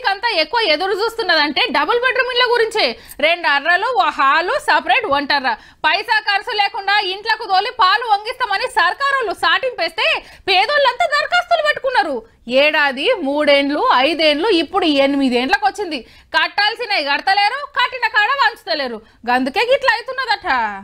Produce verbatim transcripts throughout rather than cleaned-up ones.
పేదోళ్ళంతా ఎక్కువ ఎదురు చూస్తున్నదంటే double bedroom ఇళ్ళ గురించే. రెండు అర్రలు, హాలు, సపరేట్ వంటర్ర, పైసా ఖర్చు లేకుండా ఇంట్లకు తోలి పాలు వంగిస్తామని సర్కారోళ్ళు సాటింపేస్తే పేదోళ్ళంతా దరఖాస్తులు పెట్టుకున్నారు. ఏడాది, మూడేండ్లు, ఐదేండ్లు, ఇప్పుడు ఎనిమిదేండ్లకు వచ్చింది. కట్టాల్సినవి కడతలేరు, కట్టిన కాడ వంచుతలేరు. గందుకే గిట్లా అవుతున్నదట.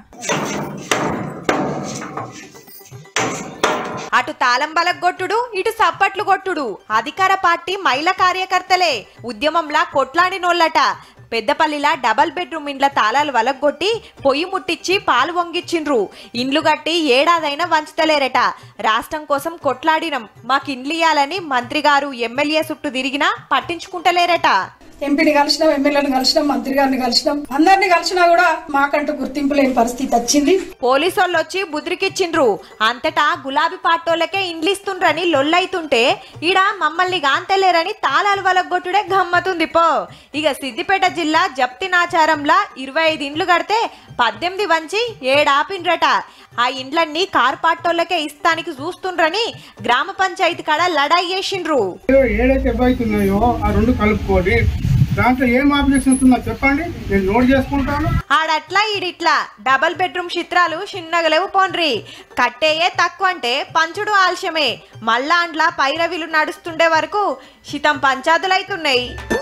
అటు తాళం బలగొట్టుడు, ఇటు సప్పట్లు కొట్టుడు. అధికార పార్టీ మహిళా కార్యకర్తలే ఉద్యమంలా కొట్లాడినోళ్ళట. పెద్దపల్లిలా డబల్ బెడ్రూమ్ ఇండ్ల తాళాలు వలగొట్టి పొయ్యి ముట్టించి పాలు వంగిచ్చిండ్రు. ఇండ్లు కట్టి ఏడాదైనా వంచుతలేరట. రాష్ట్రం కోసం కొట్లాడినం, మాకు ఇండ్లు ఇయ్యాలని మంత్రి గారు ఎమ్మెల్యే చుట్టూ తిరిగినా పట్టించుకుంటలేరట. ఎంపీని కలిసినాం, ఎమ్మెల్యేని కలిసినాం, మంత్రి గారిని కలిసినాం, అందరినీ కలిసినా కూడా మాకంటూ గుర్తింపు లేని పరిస్థితి వచ్చింది. పోలీసు వాళ్ళు వచ్చి బుద్రికిచ్చిండ్రు. అంతటా గులాబీ పాటోళ్ళకే ఇండ్లు ఇస్తుండ్రని లొల్లైతుంటే ఈడ మమ్మల్ని గాంతలేరని తాళాలు వలగొట్టుడే గమ్మతుంది పో. ఇక సిద్దిపేట జిల్లా జప్తినాచారంలా ఇరవై ఐదు ఇండ్లు కడితే పద్దెనిమిది వంచి ఏడాపిండ్రట. ఆ ఇండ్లన్నీ కార్ పాటోళ్ళకే ఇస్తానికి చూస్తుండ్రని గ్రామ పంచాయతీ కాడ లడాయి చేసిండ్రు. ఏడైతే ఎవరైతున్నాయో ఆ రెండు కలుపుకోండి, దాంట్లో ఏం ఆబ్జెక్షన్స్ ఉందో చెప్పండి, నేను నోట్ చేసుకుంటాను. ఆడట్లా ఈడిట్లా డబల్ బెడ్రూమ్ చిత్రాలు చిన్నగలేవు పోన్రి. కట్టేయే తక్కువ అంటే పంచుడు ఆలస్యమే. మళ్ళా అండ్లా పైరవిలు నడుస్తుండే వరకు శితం పంచాదులైతున్నాయి.